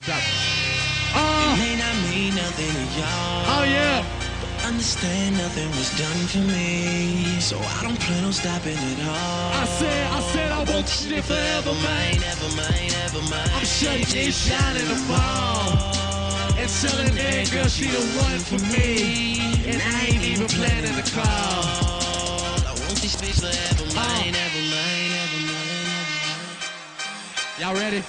It may not mean nothing to y'all. Oh yeah. But understand nothing was done for me, so I don't plan on stopping at all. I said I won't shit forever, man. Ever mine. I'm shutting this shine in the fall. And telling that girl she the one for me. And I ain't even planning the call. I want this bitch forever mine, ever mine. Y'all ready?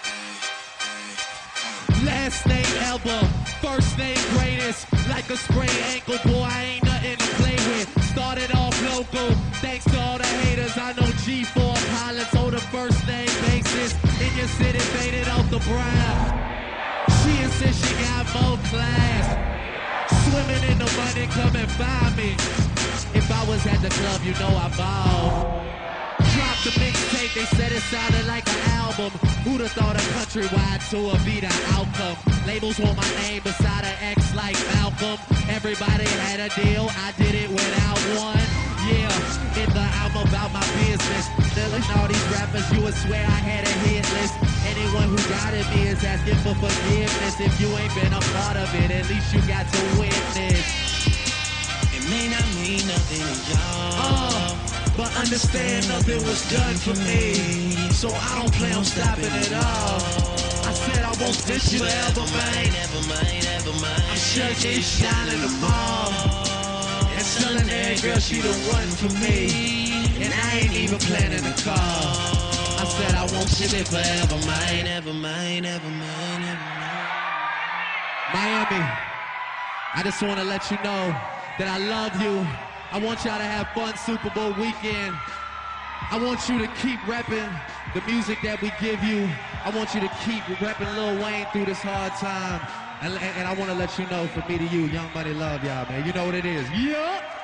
Last name ever, first name greatest. Like a sprained ankle, boy, I ain't nothing to play with. Started off local, thanks to all the haters. I know G4 pilots on the first name basis. In your city, faded off the brown. She insists she got more class. Swimming in the money, come and find me. If I was at the club, you know I ball. Dropped the mixtape, they said it sounded like an album. Who'd have thought a countrywide tour be the outcome? Labels want my name beside an X like Malcolm. Everybody had a deal, I did it without one. Yeah, in the album about my business. Telling all these rappers, you would swear I had a hit list. Anyone who doubted me is asking for forgiveness. If you ain't been a part of it, at least you got to witness. It may not mean nothing to y'all. But understand nothing was done for me, so I don't plan on stopping at all. I said I won't this shit forever, man. Ever mine. I'm shutting this shine in the mall. And telling that girl she the one for me. And I ain't even planning to call. I said I won't shit it forever, man. Ever mine. Miami, I just want to let you know that I love you. I want y'all to have fun Super Bowl weekend. I want you to keep repping the music that we give you. I want you to keep repping Lil Wayne through this hard time. And I want to let you know, from me to you, Young Money love y'all, man. You know what it is. Yeah.